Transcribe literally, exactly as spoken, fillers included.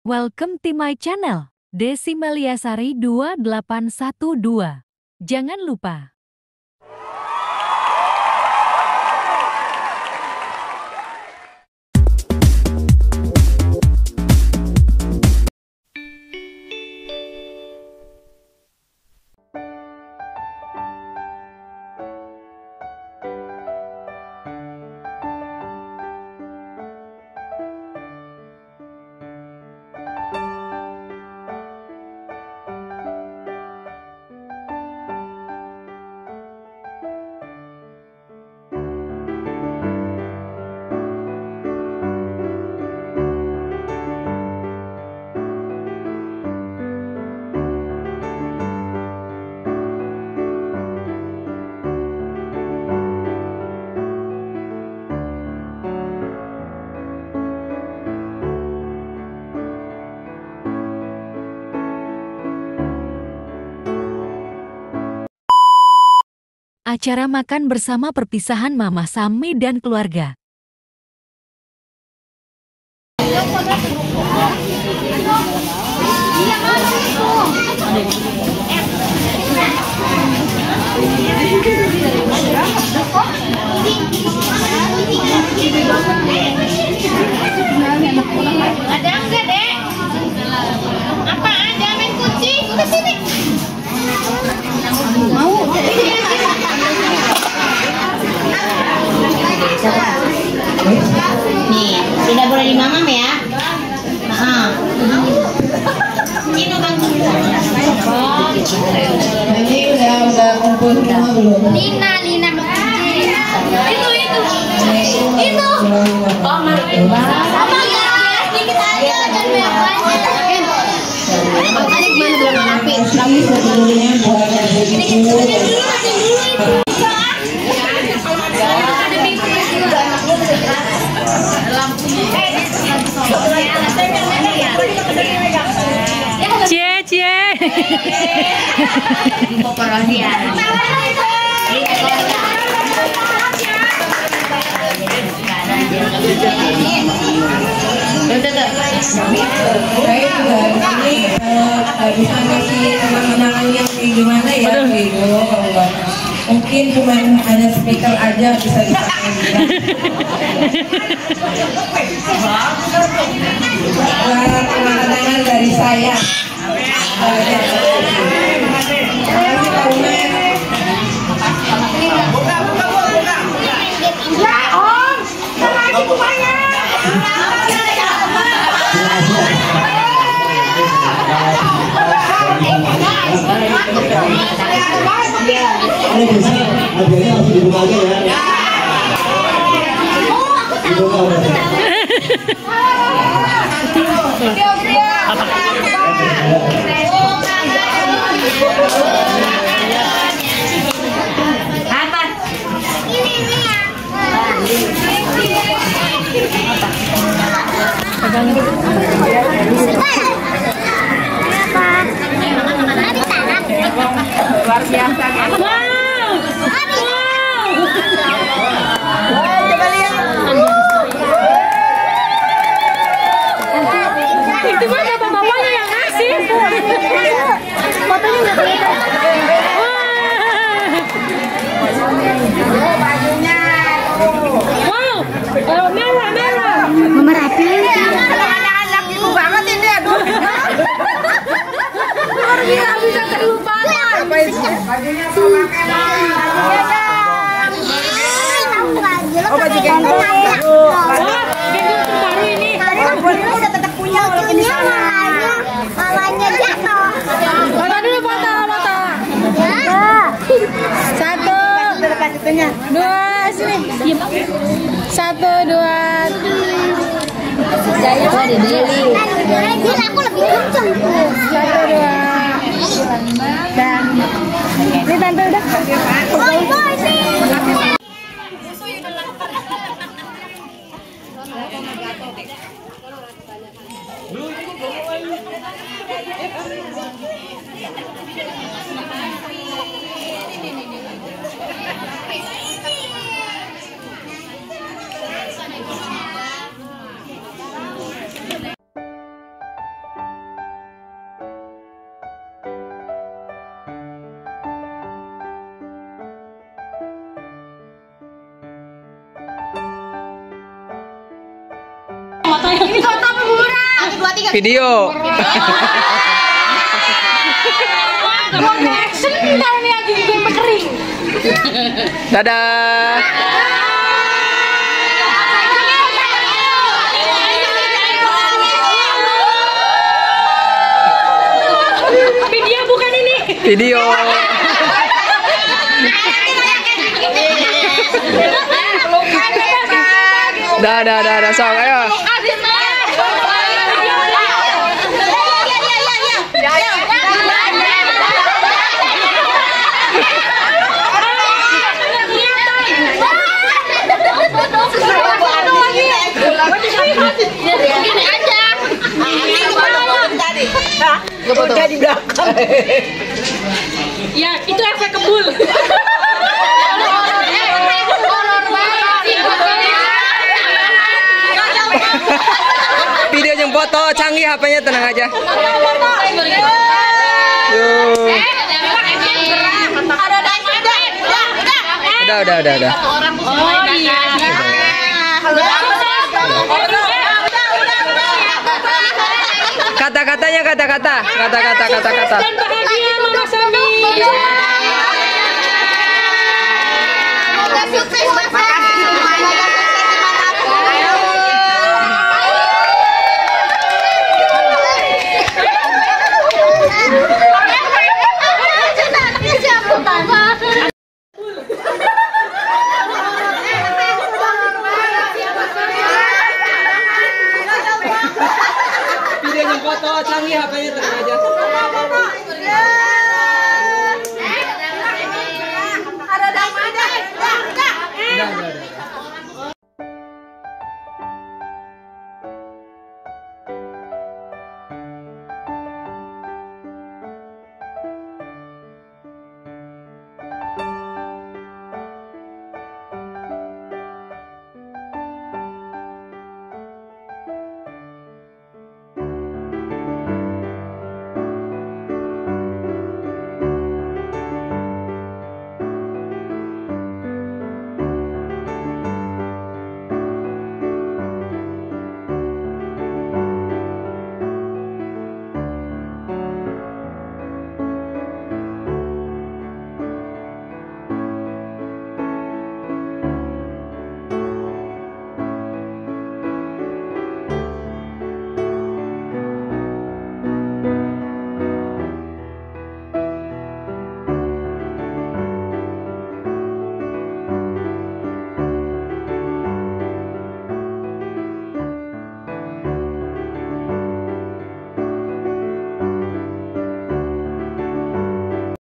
Welcome to my channel, Desi Meliasari dua delapan satu dua. Jangan lupa acara makan bersama perpisahan Mama Sami dan keluarga. Ada enggak, Dek? Apa ada main kucing? Ke sini. Mau? Nih, tidak boleh di mamam ya. Nah, ini bang. Ini udah udah kumpul semua belum? Lina, Lina itu itu itu. Oh, mari. Sama ya, sedikit aja dan banyak. Makanya gimana belum rapi? Kami sebetulnya buat Ini dulu, dulu. Cie, cie. saya juga ini nggak bisa ngasih kenang-kenangan yang kayak gimana ya gitu. Mungkin cuma ada speaker aja bisa dipakai juga. Kenang-kenangan dari saya. Ini bisa, hadiahnya langsung dibuka aja ya. Dibuka aja. Apa? Ini ini ya. Luar biasa kan? Wow. Coba lihat. Itu mah bapak-bapaknya yang ngasih. Fotonya nggak kelihatan. Wow, oh, merah merah. Mama rapi. Anak-anak ibu banget ini, aduh. Luar biasa bisa terlupakan. Apa itu? Bajunya mau pakai oh, baju gendong. Wah, gendong terbaru ini. Walaupun udah tetap punya walaupun di sana. Mamanya jatuh. Foto dulu, foto, foto. Satu, dua, sini. Satu, dua. Jaya aku lebih kenceng tuh. Satu, dua. Dan ini tante udah. Boy boy sih. dua, tiga. Video. Action ntar nih lagi game kering. Dadah. Video bukan ini. Video. Dah, dah, dah, dah, sok, ayo. Gini aja. Foto di belakang. Ya, itu efek kebul. Video yang foto canggih H P-nya, tenang aja. Udah, udah, udah, udah. Oh iya. Kata-katanya kata-kata, kata-kata, kata-kata. Dan bahagia Mama Sami. Semoga sukses Mama. Video yang foto canggih H P-nya, tenang aja.